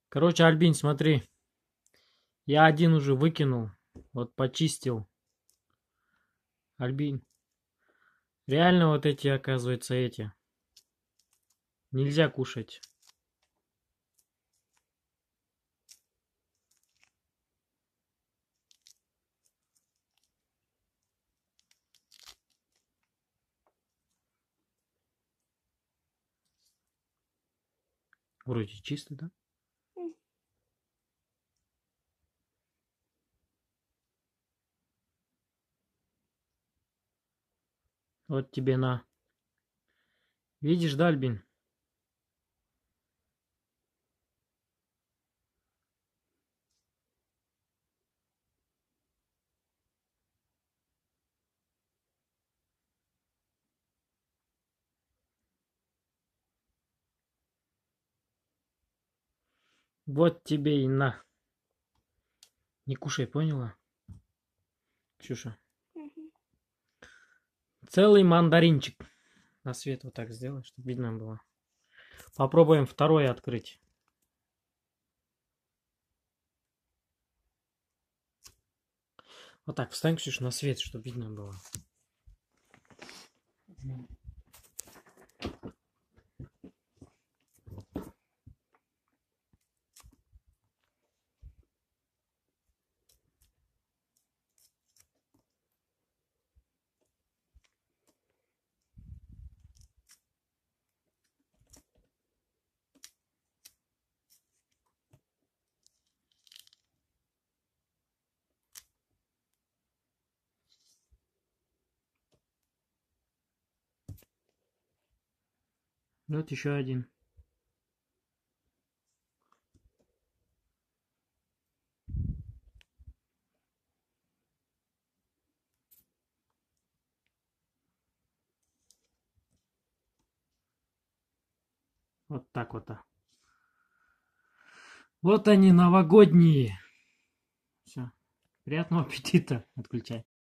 Короче, Альбин, смотри. Я один уже выкинул. Вот почистил. Альбин. Реально вот эти, оказывается, эти. Нельзя кушать. Вроде чисто, да? Вот тебе на. Видишь, да, Альбин? Вот тебе и на. Не кушай, поняла? Ксюша. Целый мандаринчик. На свет вот так сделай, чтобы видно было. Попробуем второе открыть. Вот так, встань, Ксюша, на свет, чтобы видно было. Вот еще один. Вот так вот. Вот они, новогодние. Все. Приятного аппетита. Отключай.